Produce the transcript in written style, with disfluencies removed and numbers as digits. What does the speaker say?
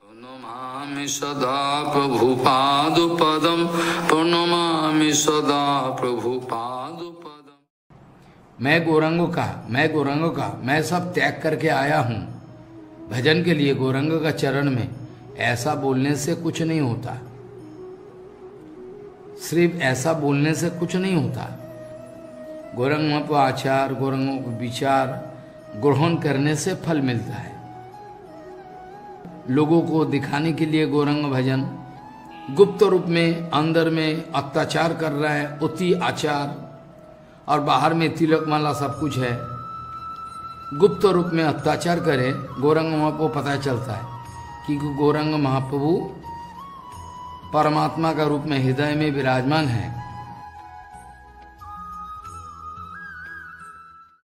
प्रणमामि सदा प्रभुपादपदं प्रणमामि सदा प्रभुपादपदं। मैं गौरंग का मैं सब त्याग करके आया हूँ भजन के लिए गौरंग का चरण में। ऐसा बोलने से कुछ नहीं होता, सिर्फ ऐसा बोलने से कुछ नहीं होता। गौरंग महाप्रभु आचार गौरंगों को विचार ग्रहण करने से फल मिलता है। लोगों को दिखाने के लिए गौरंग भजन गुप्त रूप में अंदर में अत्याचार कर रहा है, अति आचार, और बाहर में तिलक माला सब कुछ है। गुप्त रूप में अत्याचार करे गौरंग महाप्रभु पता चलता है कि गौरंग महाप्रभु परमात्मा का रूप में हृदय में विराजमान है।